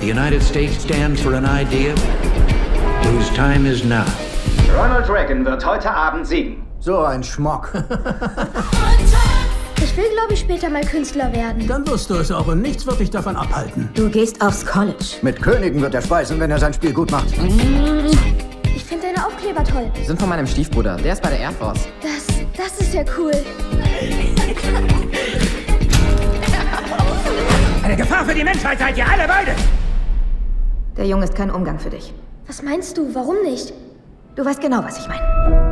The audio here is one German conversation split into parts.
The United States stands for an idea whose time is now. Ronald Reagan wird heute Abend siegen. So ein Schmock. Ich will, glaube ich, später mal Künstler werden. Dann wirst du es auch und nichts wird dich davon abhalten. Du gehst aufs College. Mit Königen wird er speisen, wenn er sein Spiel gut macht. Ich finde deine Aufkleber toll. Die sind von meinem Stiefbruder. Der ist bei der Air Force. Das ist ja cool. Eine Gefahr für die Menschheit seid ihr alle beide! Der Junge ist kein Umgang für dich. Was meinst du? Warum nicht? Du weißt genau, was ich meine.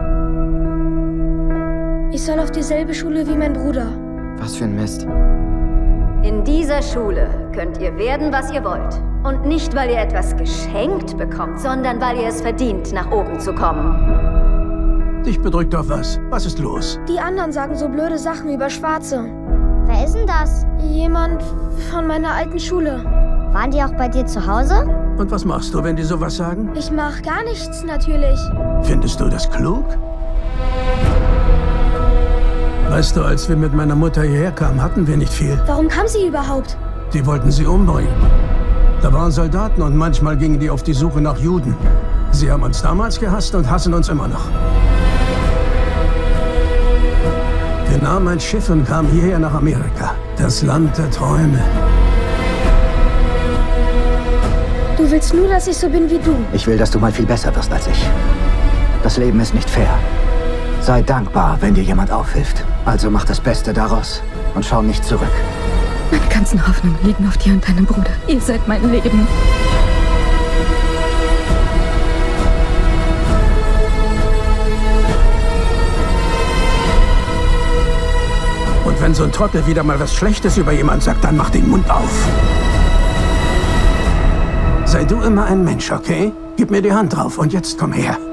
Ich soll auf dieselbe Schule wie mein Bruder. Was für ein Mist. In dieser Schule könnt ihr werden, was ihr wollt. Und nicht, weil ihr etwas geschenkt bekommt, sondern weil ihr es verdient, nach oben zu kommen. Dich bedrückt doch was. Was ist los? Die anderen sagen so blöde Sachen über Schwarze. Wer ist denn das? Jemand von meiner alten Schule. Waren die auch bei dir zu Hause? Und was machst du, wenn die sowas sagen? Ich mach gar nichts, natürlich. Findest du das klug? Weißt du, als wir mit meiner Mutter hierher kamen, hatten wir nicht viel. Warum kam sie überhaupt? Die wollten sie umbringen. Da waren Soldaten und manchmal gingen die auf die Suche nach Juden. Sie haben uns damals gehasst und hassen uns immer noch. Wir nahmen ein Schiff und kamen hierher nach Amerika. Das Land der Träume. Du willst nur, dass ich so bin wie du. Ich will, dass du mal viel besser wirst als ich. Das Leben ist nicht fair. Sei dankbar, wenn dir jemand aufhilft. Also mach das Beste daraus und schau nicht zurück. Meine ganzen Hoffnungen liegen auf dir und deinem Bruder. Ihr seid mein Leben. Und wenn so ein Trottel wieder mal was Schlechtes über jemand sagt, dann mach den Mund auf. Sei du immer ein Mensch, okay? Gib mir die Hand drauf und jetzt komm her.